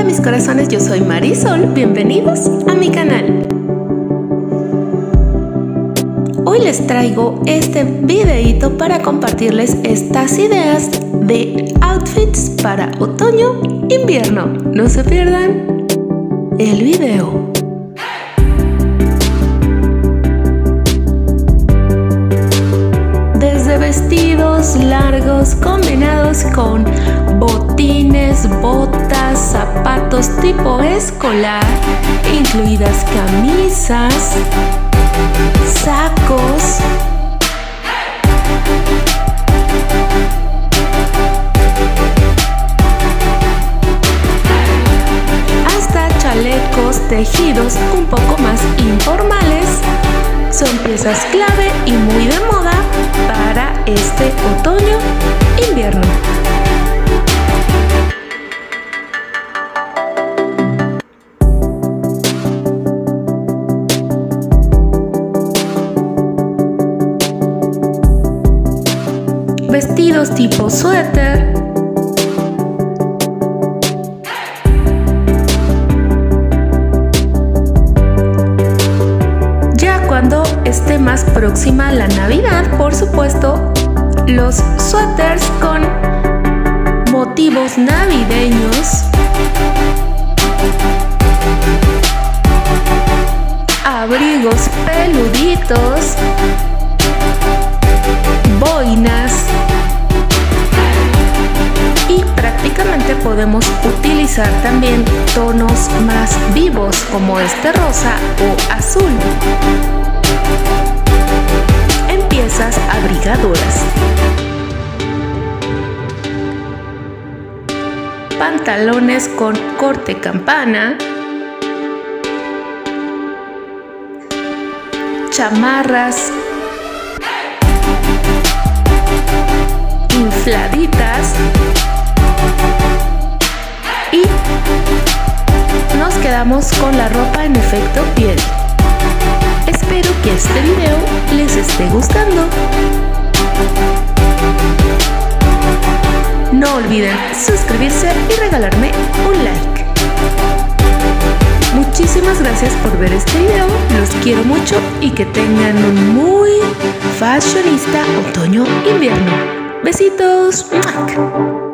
Hola mis corazones, yo soy Marisol, bienvenidos a mi canal. Hoy les traigo este videito para compartirles estas ideas de outfits para otoño-invierno. No se pierdan el video. Desde vestidos largos combinados con botines, botas, zapatos tipo escolar, incluidas camisas, sacos, hasta chalecos tejidos un poco más informales, son piezas clave y muy de moda para este otoño-invierno. Vestidos tipo suéter, ya cuando esté más próxima la Navidad, por supuesto, los suéteres con motivos navideños, abrigos peluditos, boinas, y prácticamente podemos utilizar también tonos más vivos como este rosa o azul en piezas abrigadoras. Pantalones con corte campana, chamarras infladitas y nos quedamos con la ropa en efecto piel. Espero que este video les esté gustando. No olviden suscribirse y regalarme un like. Muchísimas gracias por ver este video, los quiero mucho y que tengan un muy fashionista otoño-invierno. Besitos.